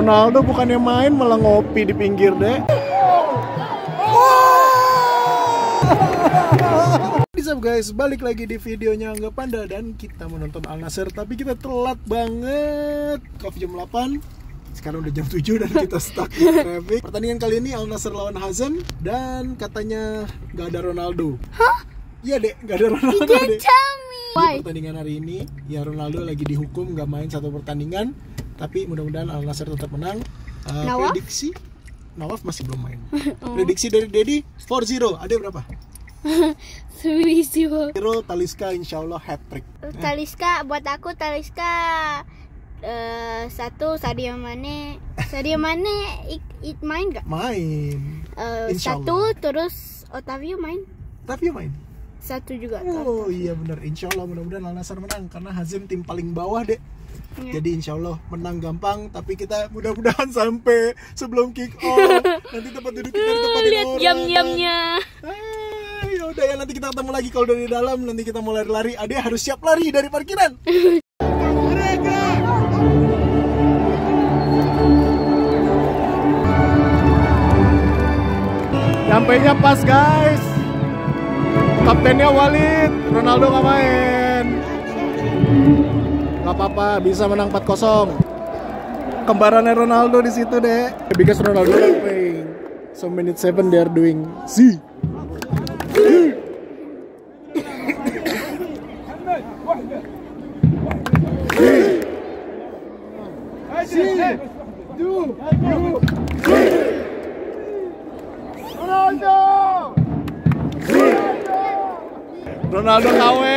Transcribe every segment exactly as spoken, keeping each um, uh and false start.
Ronaldo bukannya main malah ngopi di pinggir deh. What's up guys, balik lagi di videonya Angga Panda dan kita menonton Al Nassr tapi kita telat banget. Coffee jam delapan, sekarang udah jam tujuh dan kita stuck di traffic. Pertandingan kali ini Al Nassr lawan Hazan dan katanya gak ada Ronaldo. Hah? Iya dek, gak ada Ronaldo dek. Di pertandingan hari ini ya Ronaldo lagi dihukum gak main satu pertandingan, tapi mudah-mudahan Al Nassr tetap menang. uh, Prediksi Nawaf masih belum main. Oh. Prediksi dari Dedi empat nol, ada berapa? Zero. Talisca insya Allah hat-trick. Talisca buat aku Talisca uh, satu, Sadio Mane. Sadio Mane ik, ik main gak? Main. Uh, satu terus Otavio main. Otavio main. Satu juga. Oh iya benar. Insya Allah mudah-mudahan Al Nassr menang karena Hazan tim paling bawah deh. Ya. Jadi insya Allah menang gampang, tapi kita mudah-mudahan sampai sebelum kick off. Nanti tempat duduk kita di tempat lihat jam-jamnya. Ya udah ya, nanti kita ketemu lagi kalau dari dalam. Nanti kita mau lari-lari. Ade harus siap lari dari parkiran. Sampainya pas guys. Kaptennya Walid, Ronaldo nggak main. Gak apa-apa, bisa menang empat kosong. Kembarannya Ronaldo di situ deh. Because Ronaldo is playing. So minute seven they are doing Z. Ronaldo. Ronaldo K W.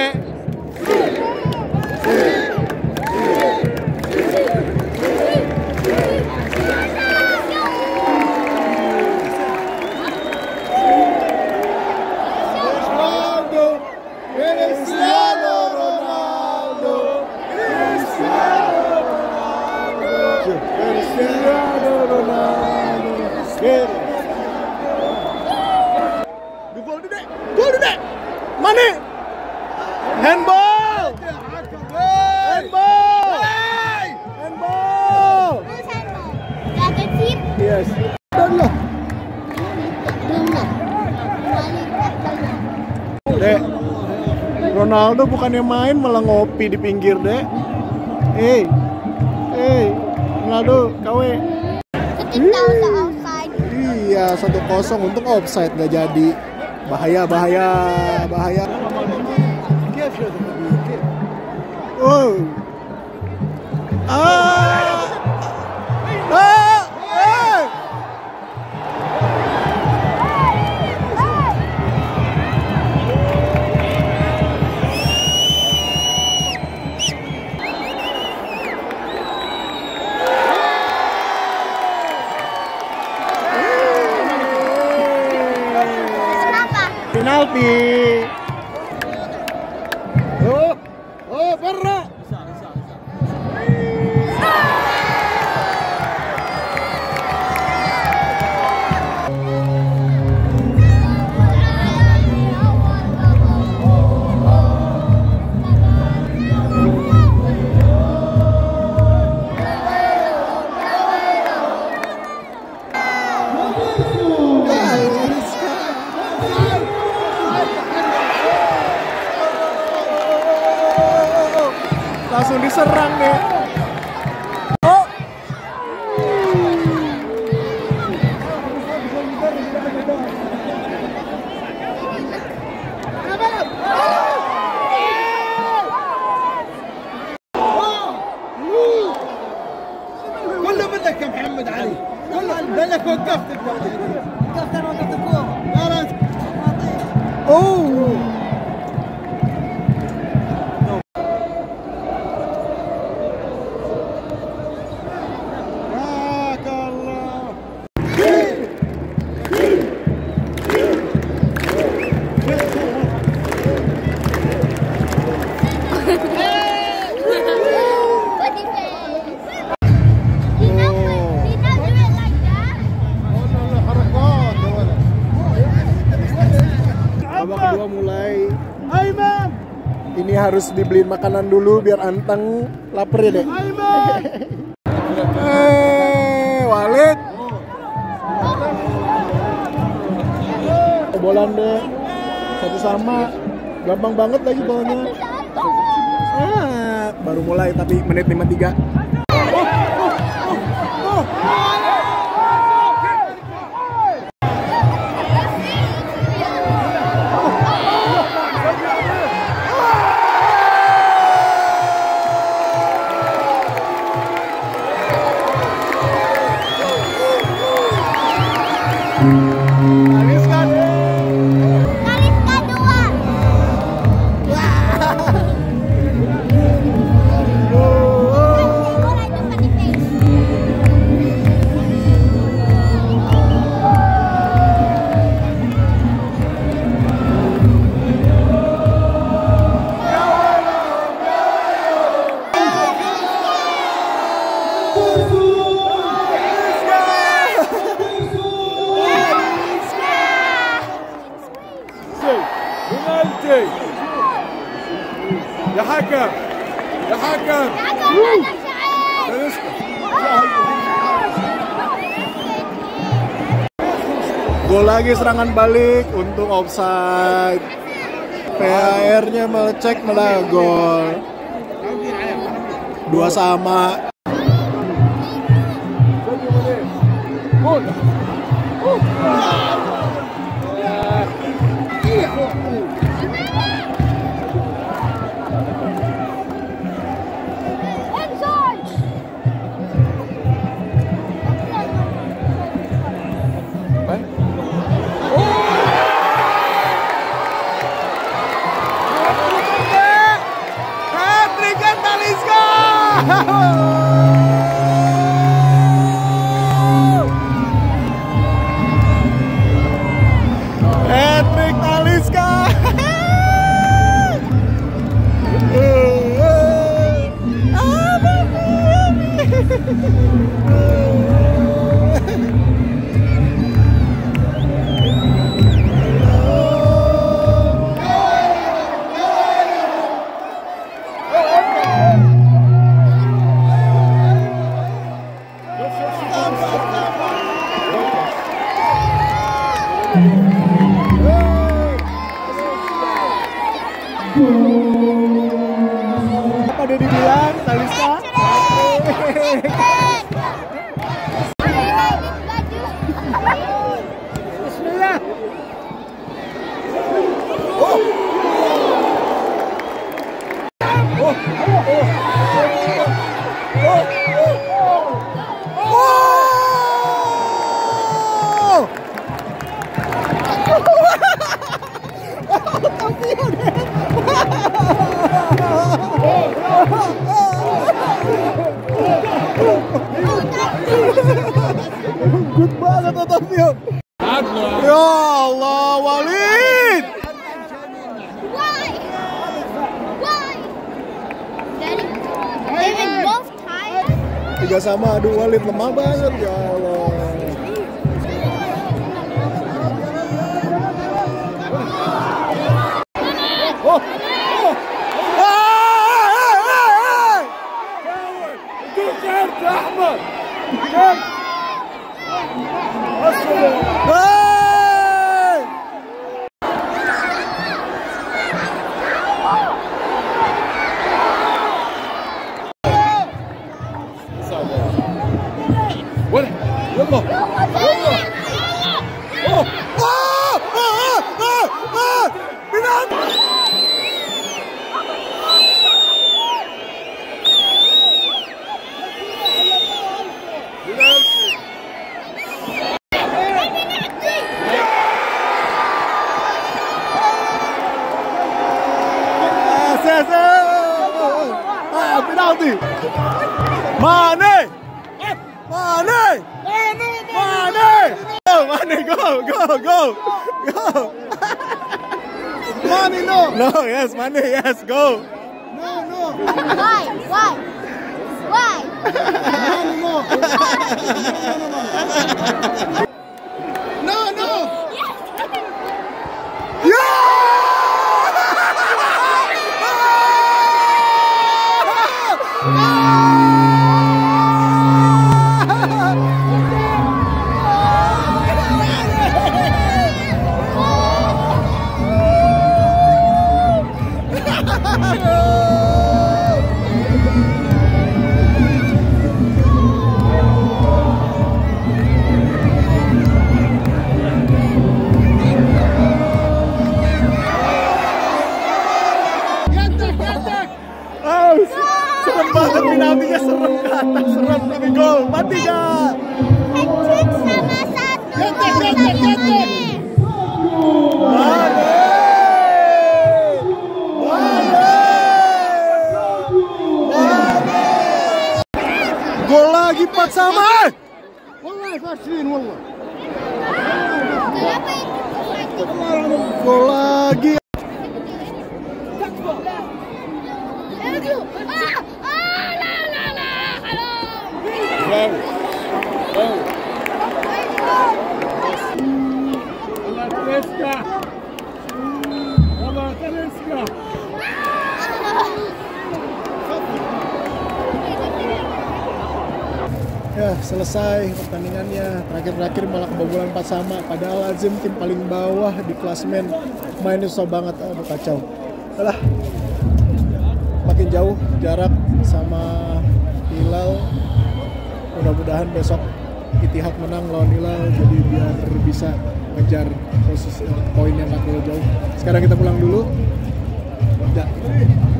Mane, handball, handball, handball. Yes. Dek, Ronaldo bukannya main malah ngopi di pinggir deh. Hey, hey, Ronaldo, K W. Iya, satu kosong untuk offside nggak jadi. Bahaya, bahaya, bahaya. Oh. Ah. Ah. Ah. Penalti. Oh, oh, Ferra. Langsung diserang deh. Oh. كله بدك يا محمد علي، كله بدك وقفت وقفت انا وقفت الكوره. Oh. Ini harus dibeliin makanan dulu biar anteng, lapar ya dek. kebobolan deh. Satu sama. Gampang banget lagi bolanya. Ah, baru mulai tapi menit lima puluh tiga. يا حكم يا حكم Gol lagi, serangan balik untuk offside. P A R-nya melecek malah gol. Dua sama. Hat-trick Talisca. Apa udah dibilang Talisca? Bismillah. Oh. Oh. Oh. Good banget Otavio. Ya Allah, Walid. Why? Why? They were both tired. Tiga sama, aduh Walid lemah banget ya Allah. Oh, oh. كارت احمر كارت وين يلا يلا اوه penalti. Mane, Mane, Mane, go, Mane, go, go, go, go. Mane, no, no, yes, Mane, yes, go. No, no. Why? Why? Why? No, no. Oh! Penaltinya serem ke atas, serem tapi gol. empat tiga. Hat-trick sama satu Gantek, gol gantek, Sadio gantek. Mane. Mane! Mane! Mane! Gol lagi empat sama. والله فاشلين والله. Kenapa itu? Gol lagi. Ah, ah, la, la, la, haram. والله تلسكا. والله تلسكا. Ya, selesai pertandingannya. Terakhir-terakhir malah kebobolan empat sama. Padahal Azim tim paling bawah di klasemen. Mainnya susah banget, aduh kacau. Alah, makin jauh jarak sama Hilal. Mudah-mudahan besok Ittihad menang lawan Hilal, jadi biar bisa ngejar posisi poin yang nggak terlalu jauh. Sekarang kita pulang dulu. Udah.